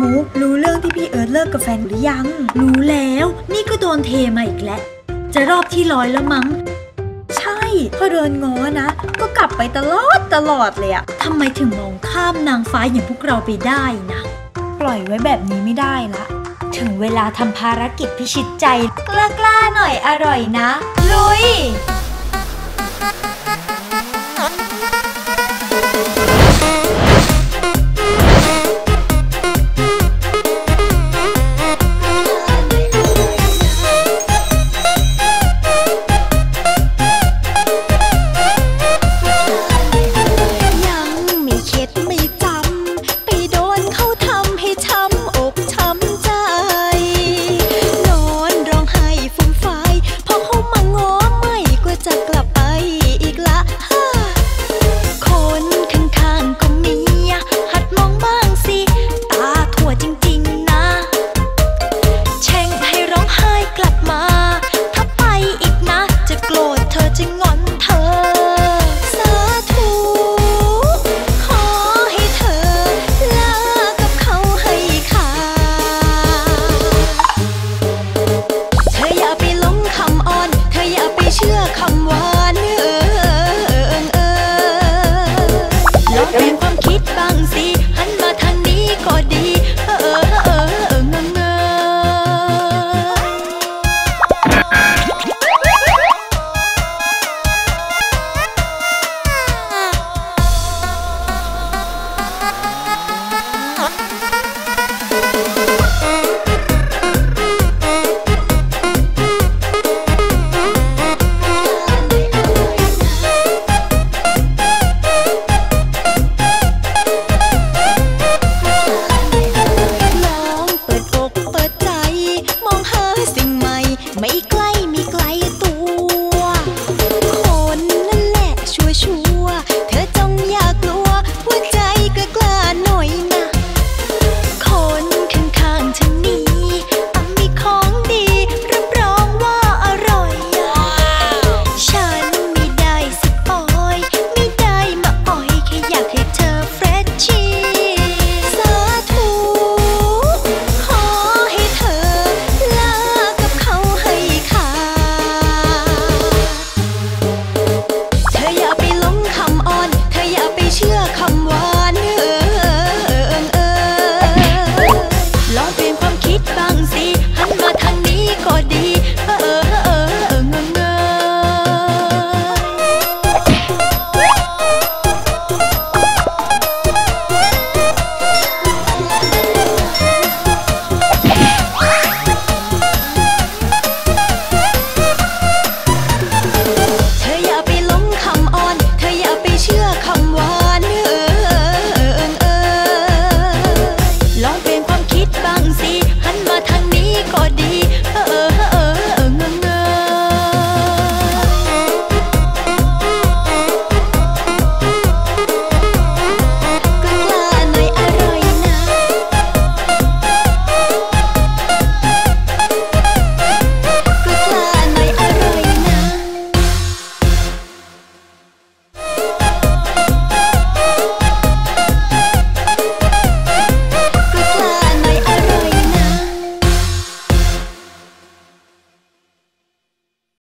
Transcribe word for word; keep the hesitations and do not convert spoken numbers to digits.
มุกรู้เรื่องที่พี่เอิร์ธเลิกกับแฟนหรือยังรู้แล้วนี่ก็โดนเทมาอีกแล้วจะรอบที่ร้อยแล้วมั้งใช่พอโดนง้อนะก็กลับไปตลอดตลอดเลยอะทำไมถึงมองข้ามนางฟ้าอย่างพวกเราไปได้นะปล่อยไว้แบบนี้ไม่ได้ละถึงเวลาทำภารกิจพิชิตใจกล้าๆหน่อยอร่อยนะลุย